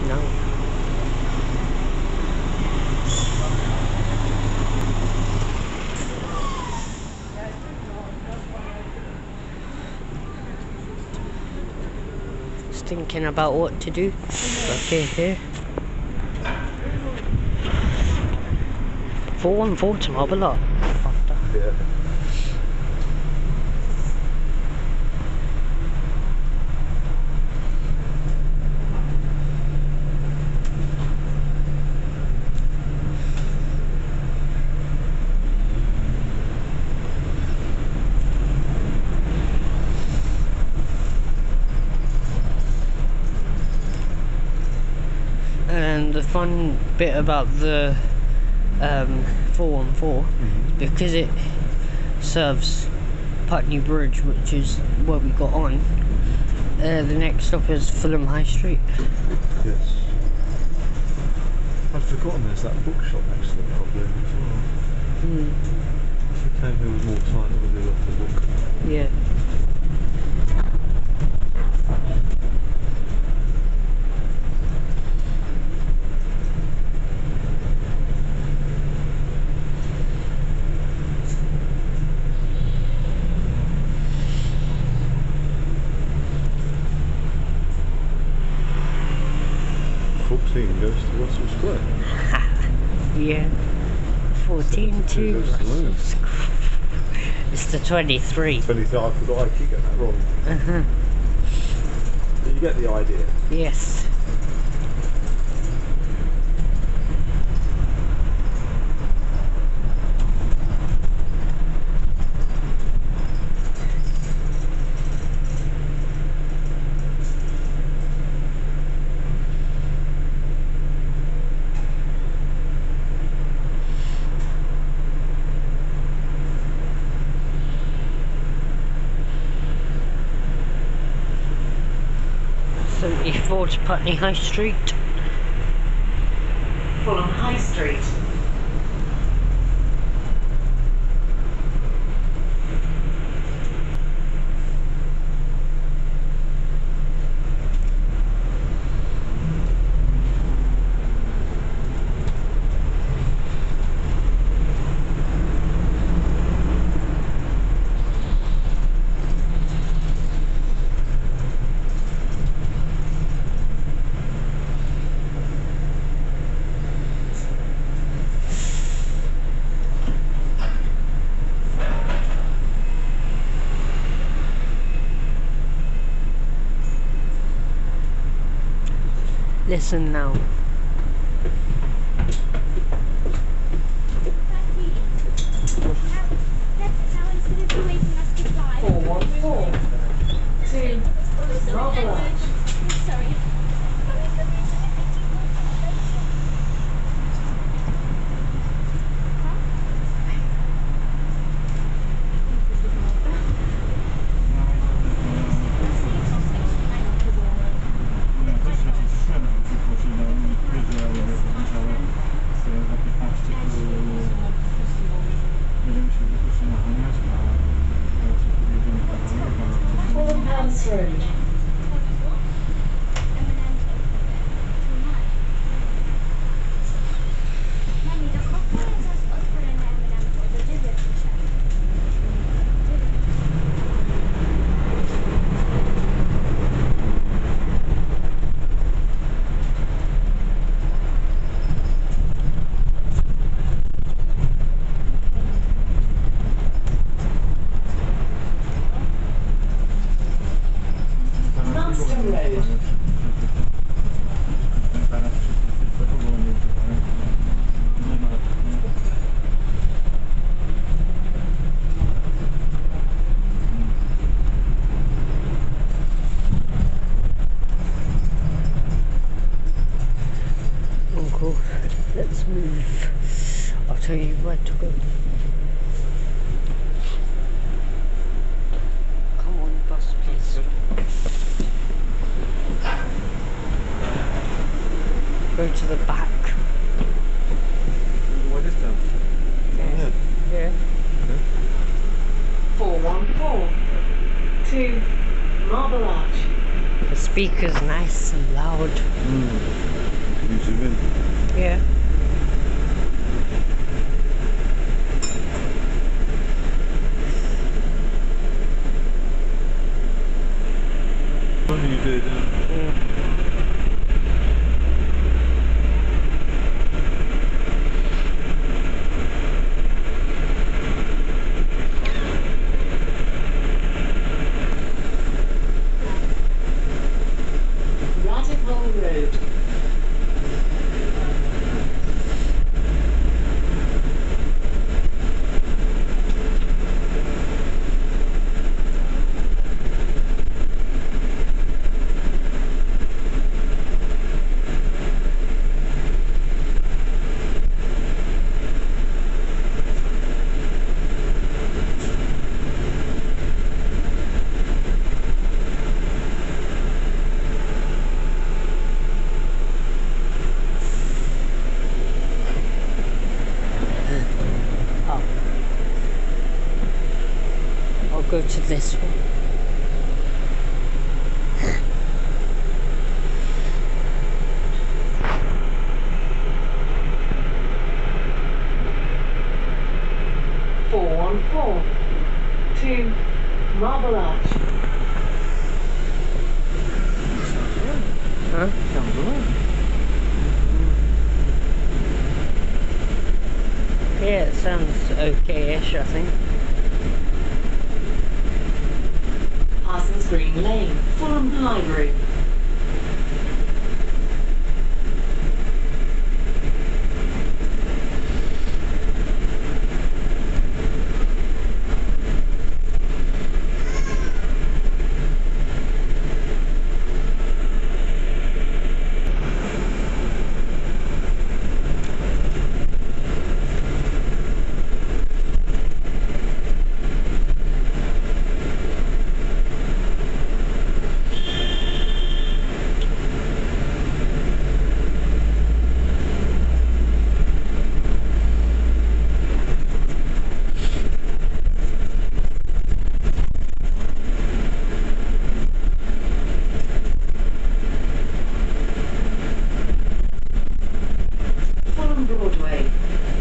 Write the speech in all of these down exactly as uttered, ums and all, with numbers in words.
now. Just thinking about what to do. Okay, here. four one four to Marbella. Yeah. And the fun bit about the um, four one four, Mm-hmm. because it serves Putney Bridge, which is where we got on, uh, the next stop is Fulham High Street. Yes. I'd forgotten there's that bookshop next to the pub there as well. Mm. If we came here with more time, it would be worth the book. Yeah. fourteen goes to Russell Square. Yeah. fourteen to goes to London. It's the twenty-three. twenty-three, I forgot, I keep getting that wrong. Uh-huh. But you get the idea. Yes. seventy-four to Putney High Street. Fulham High Street. Listen now. Four one four to Marble. Sorry. Fulham House Road. Uncle, let's move. I'll tell you where to go. Come on, bus, please. Go to the back. What is that? Yeah. Yeah. Okay. four one four to Marble Arch. The speaker's nice and loud. Mm. you zoom in? Yeah. Funny you did, yeah. Mm. Road. Go to this one. Four one four two Marble Arch. Huh? Sounds alright. Yeah, it sounds okay-ish, I think. Parsons Green Lane, Fulham Library. Broadway.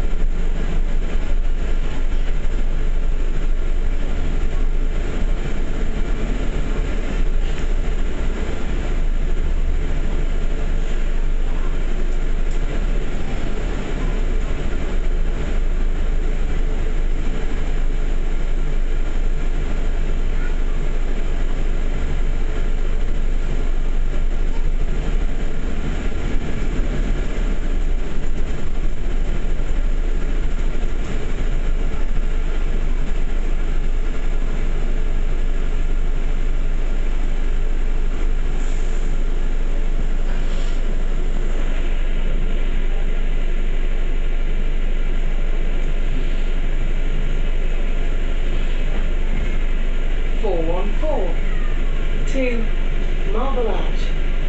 four one four two Marble Arch.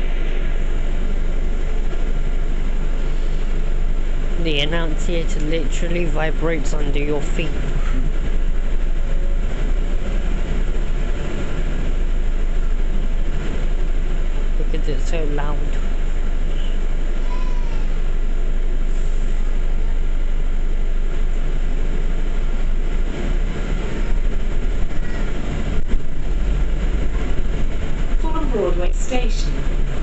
The annunciator literally vibrates under your feet. Because it's so loud. Fulham Broadway Station.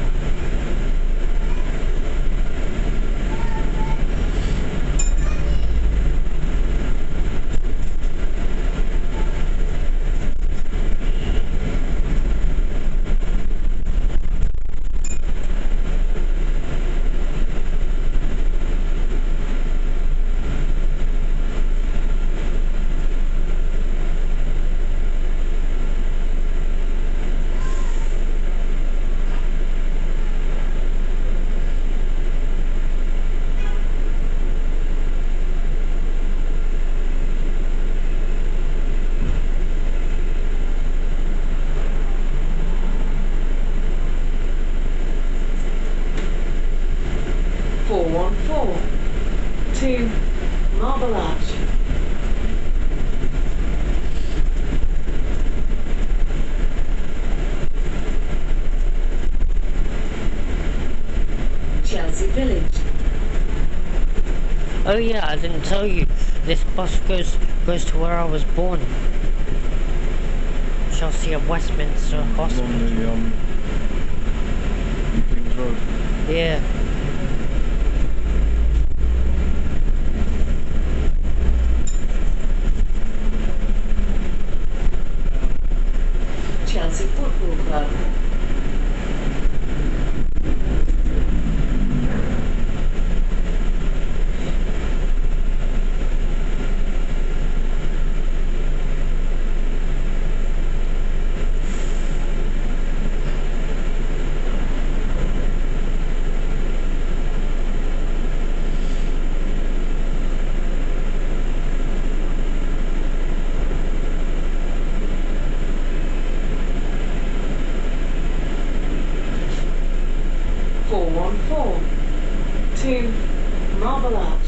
four one four two Marble Arch. Chelsea Village. Oh yeah, I didn't tell you. This bus goes goes to where I was born. Chelsea of Westminster Hospital. On the um, Kings Road. Yeah. Chelsea Football Club. four one four to Marble Arch.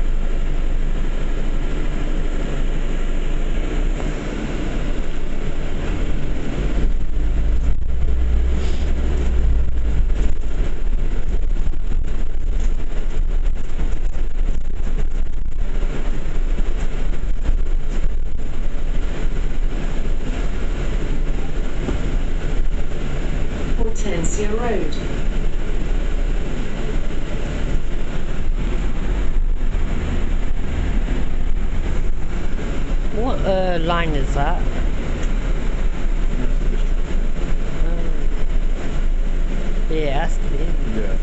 Hortensia Road. What uh, line is that? Uh, yeah, it has to be. Yeah.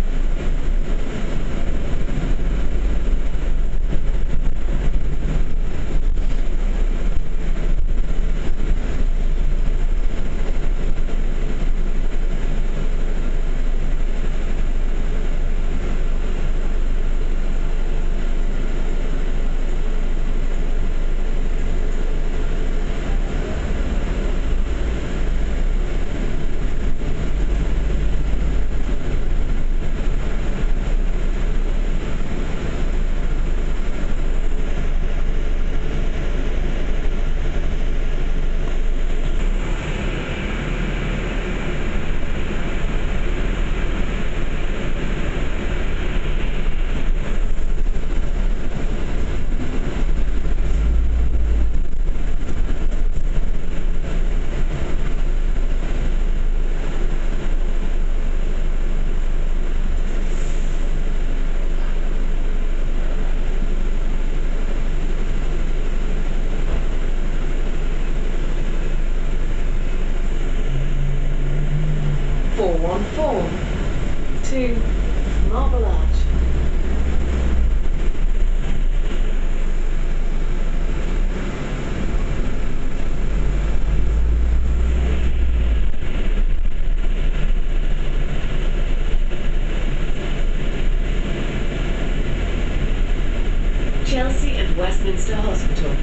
four one four to Marble Arch. Chelsea and Westminster Hospital.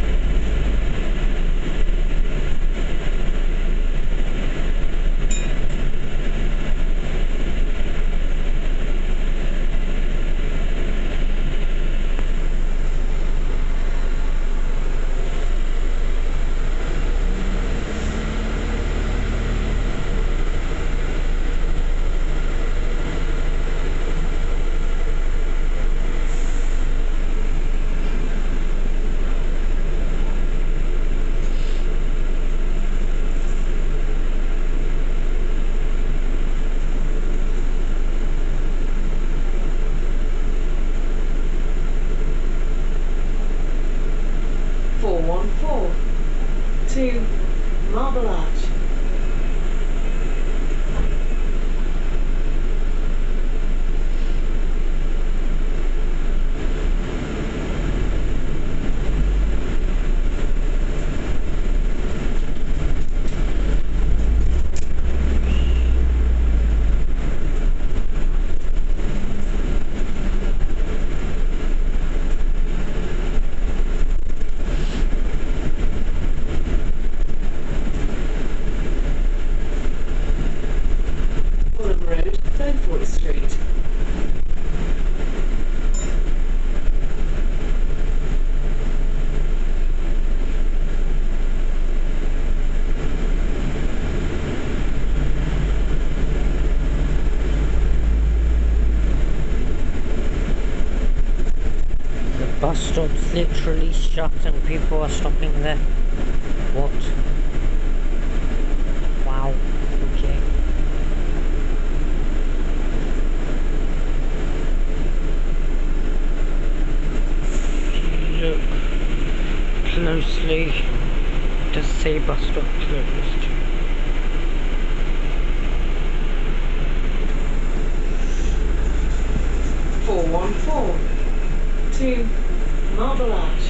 bus stop's literally shut and people are stopping there. What? Wow. Okay. Look closely. It does say bus stop closed. four one four to Marble Arch.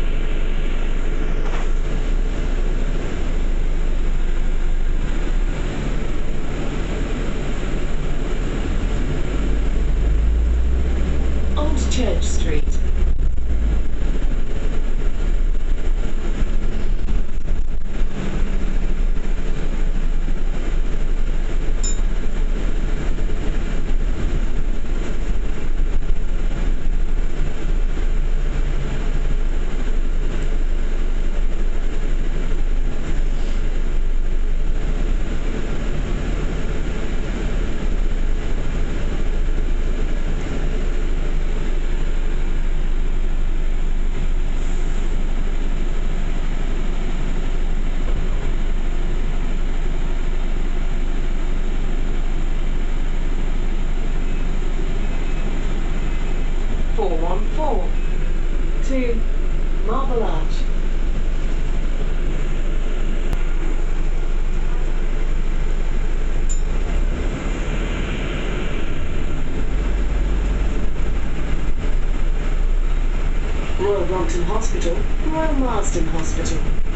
Old Church Street. four one four to Marble Arch. Royal Brompton Hospital, Royal Marsden Hospital.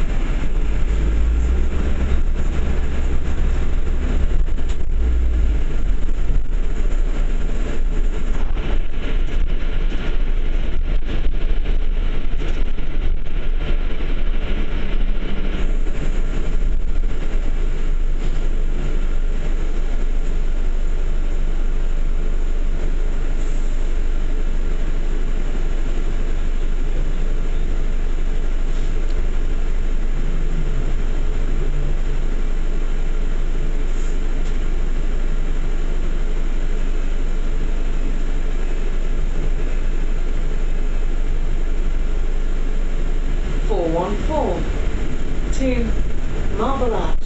four one four to Marble Arch.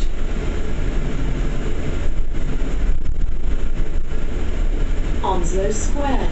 Onslow Square.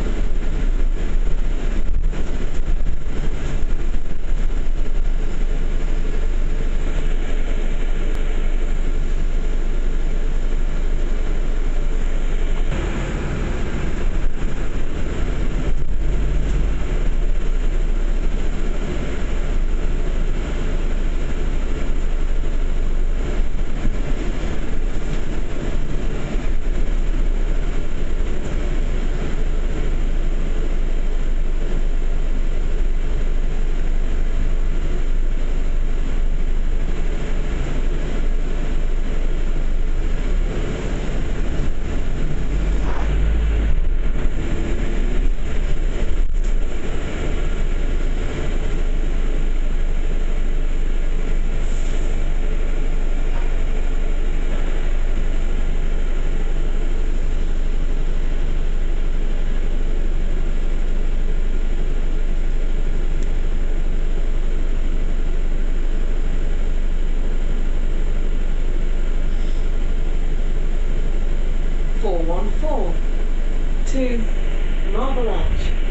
four one four to Marble Arch.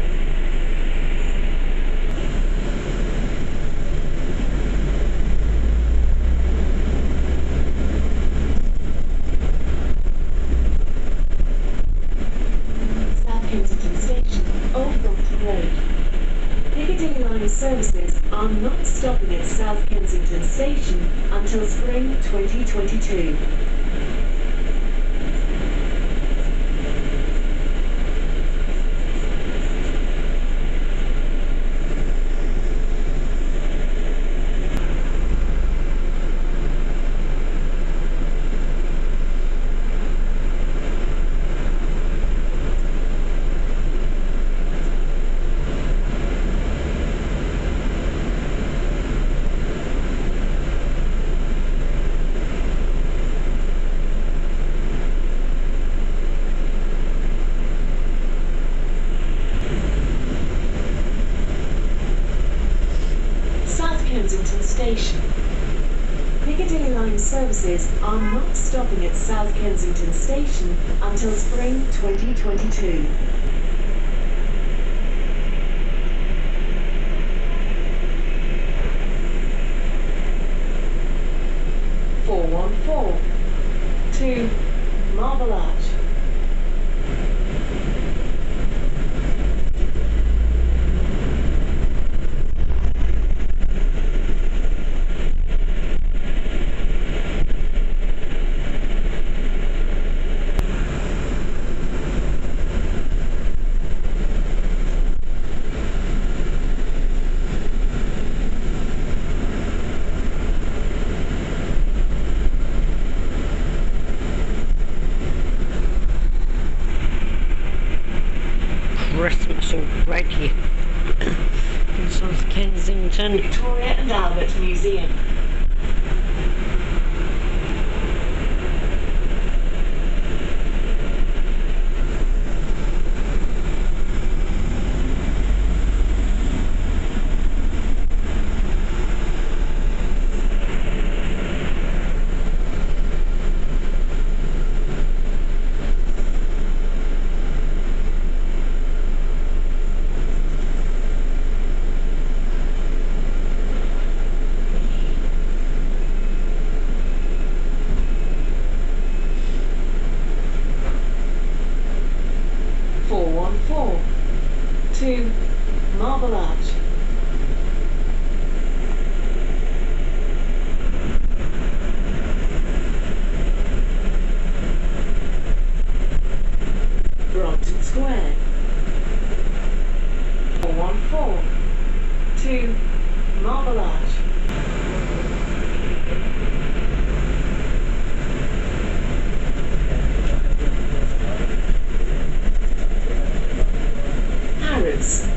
South Kensington Station, Old Brompton Road. Piccadilly line services are not stopping at South Kensington Station until spring twenty twenty-two. Station. Piccadilly line services are not stopping at South Kensington Station until spring twenty twenty-two. four one four to Marble Arch. Christmas already in South Kensington. Victoria and Albert Museum. four one four to Marble Arch. Brompton Square. four one four to Marble Arch. Harrods.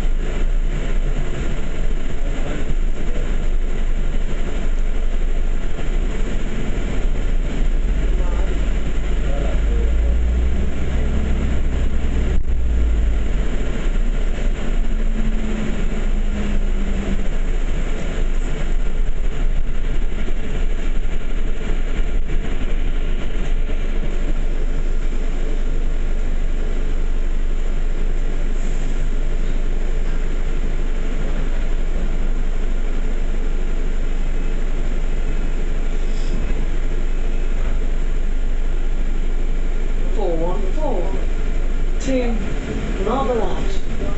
four one four to Marble Arch.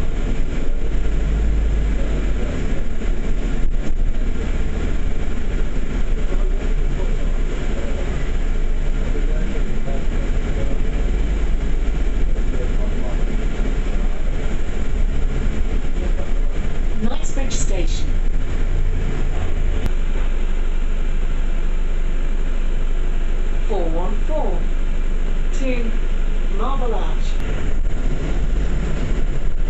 Knightsbridge Station. four one four to Marble Arch.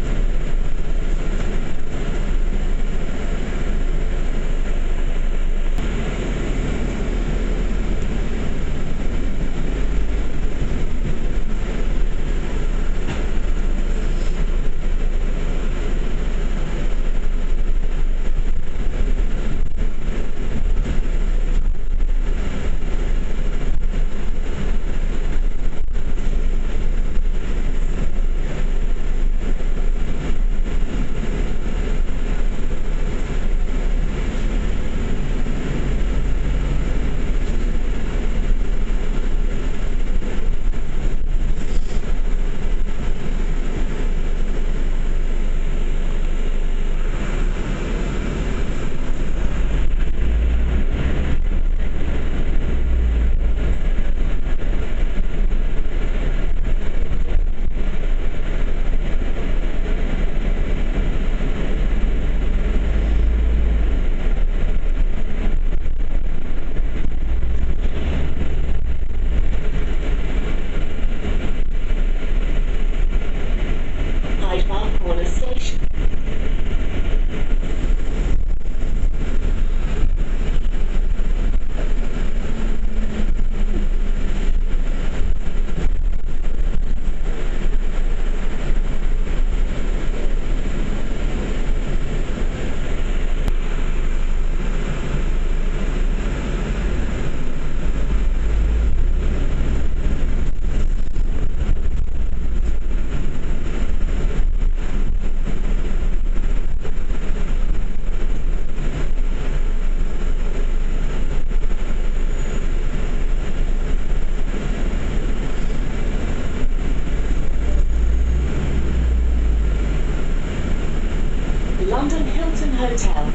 Hotel.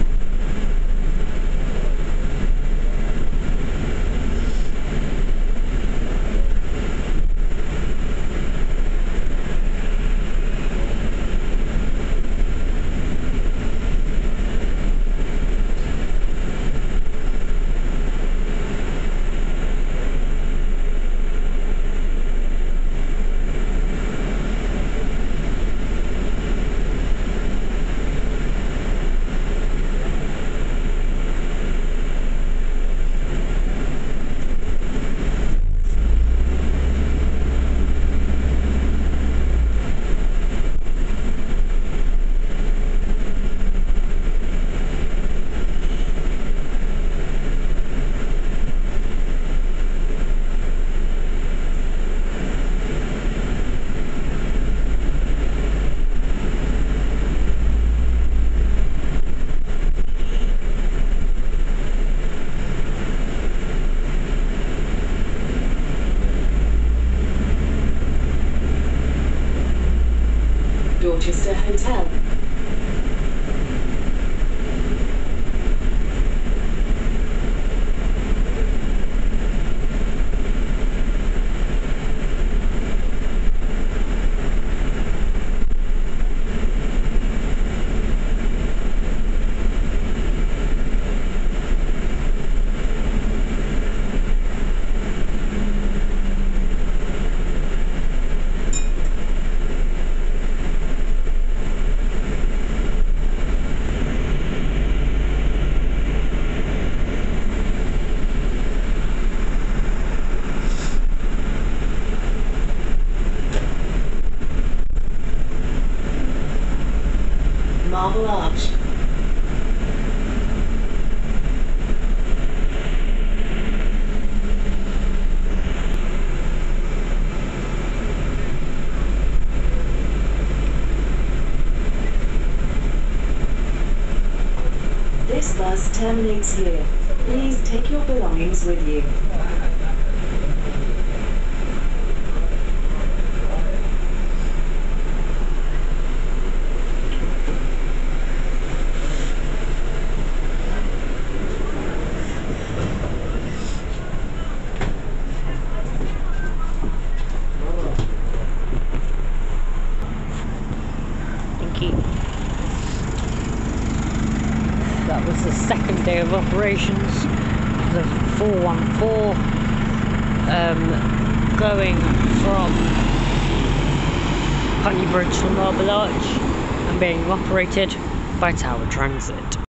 Dorchester Hotel. Marble Arch. This bus terminates here. Please take your belongings with you. That was the second day of operations, the four one four, um, going from Putney Bridge to Marble Arch and being operated by Tower Transit.